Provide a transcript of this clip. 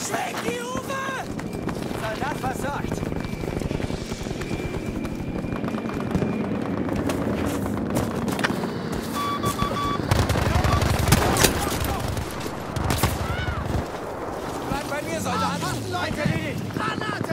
Schwenk die Uwe! Soldat versorgt. Bleib bei mir, Soldat! Leute, erledigt! Granate!